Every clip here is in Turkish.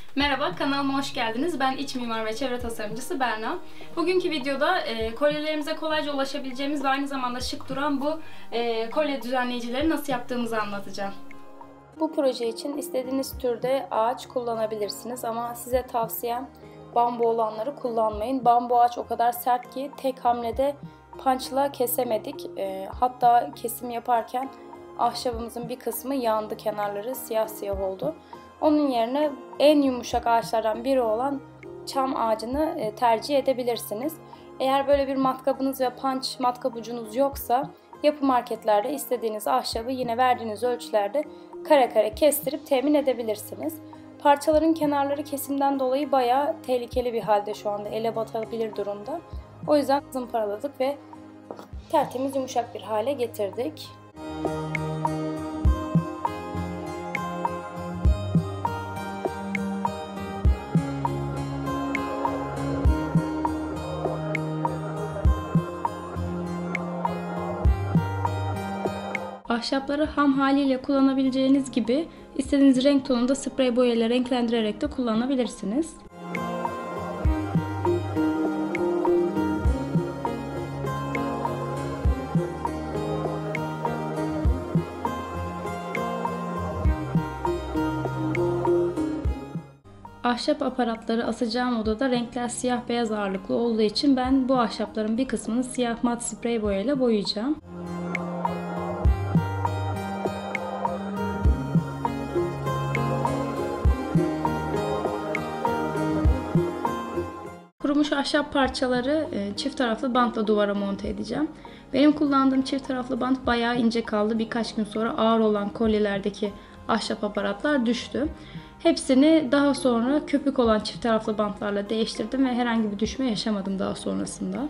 Merhaba, kanalıma hoş geldiniz. Ben iç mimar ve çevre tasarımcısı Berna. Bugünkü videoda kolyelerimize kolayca ulaşabileceğimiz ve aynı zamanda şık duran bu kolye düzenleyicileri nasıl yaptığımızı anlatacağım. Bu proje için istediğiniz türde ağaç kullanabilirsiniz ama size tavsiyem bambu olanları kullanmayın. Bambu ağaç o kadar sert ki tek hamlede punchla kesemedik. Hatta kesim yaparken ahşabımızın bir kısmı yandı, kenarları siyah siyah oldu. Onun yerine en yumuşak ağaçlardan biri olan çam ağacını tercih edebilirsiniz. Eğer böyle bir matkabınız ve punch matkap ucunuz yoksa yapı marketlerde istediğiniz ahşabı yine verdiğiniz ölçülerde kare kare kestirip temin edebilirsiniz. Parçaların kenarları kesimden dolayı bayağı tehlikeli bir halde, şu anda ele batabilir durumda. O yüzden zımparaladık ve tertemiz yumuşak bir hale getirdik. Ahşapları ham haliyle kullanabileceğiniz gibi istediğiniz renk tonunda sprey boya ile renklendirerek de kullanabilirsiniz. Ahşap aparatları asacağım odada renkler siyah beyaz ağırlıklı olduğu için ben bu ahşapların bir kısmını siyah mat sprey boya ile boyayacağım. Kurumuş ahşap parçaları çift taraflı bantla duvara monte edeceğim. Benim kullandığım çift taraflı bant bayağı ince kaldı. Birkaç gün sonra ağır olan kolyelerdeki ahşap aparatlar düştü. Hepsini daha sonra köpük olan çift taraflı bantlarla değiştirdim ve herhangi bir düşme yaşamadım daha sonrasında.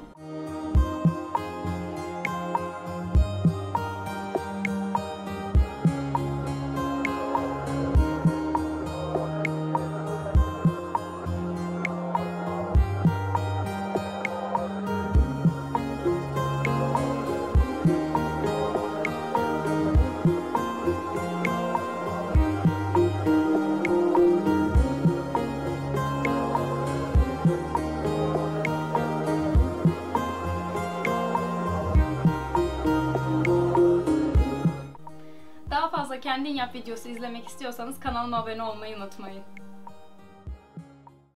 Daha fazla kendin yap videosu izlemek istiyorsanız kanalıma abone olmayı unutmayın.